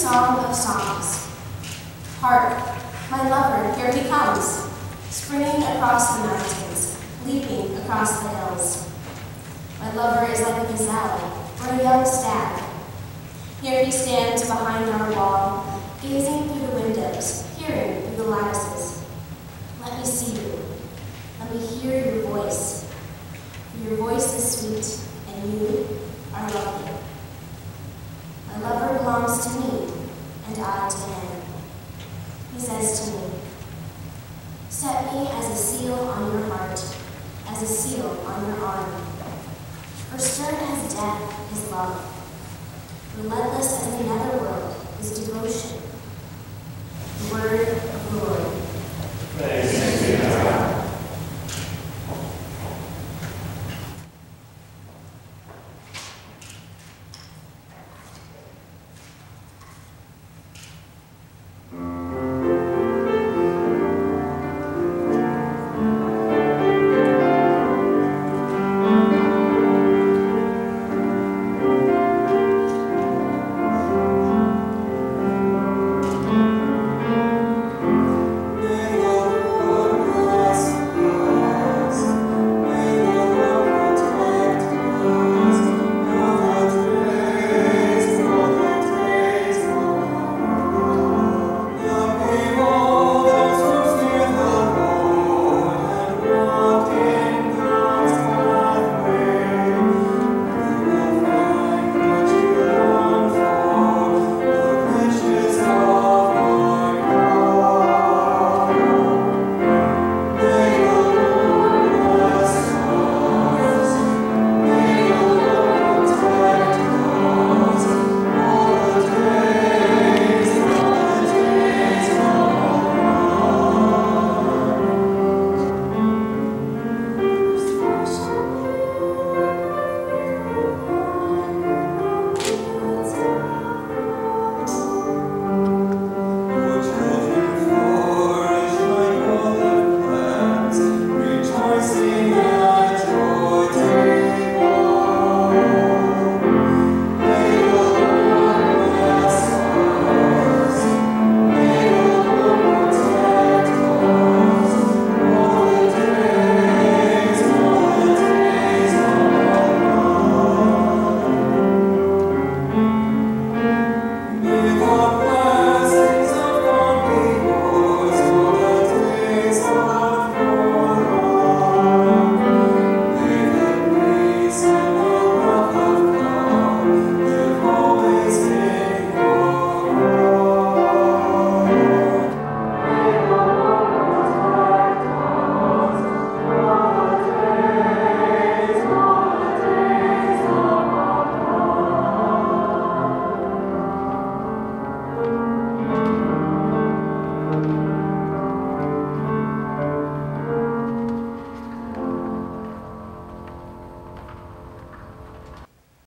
song of songs. Hark, my lover, here he comes, springing across the mountains, leaping across the hills. My lover is like a gazelle or a young stag. Here he stands behind our wall, gazing through the windows, hearing through the lattices. Let me see you. Let me hear your voice. For your voice is sweet, and you are lovely. My lover belongs to me, and I to him. He says to me, set me as a seal on your heart, as a seal on your arm. For stern as death is love. Relentless as the netherworld is devotion. The word of the Lord. Praise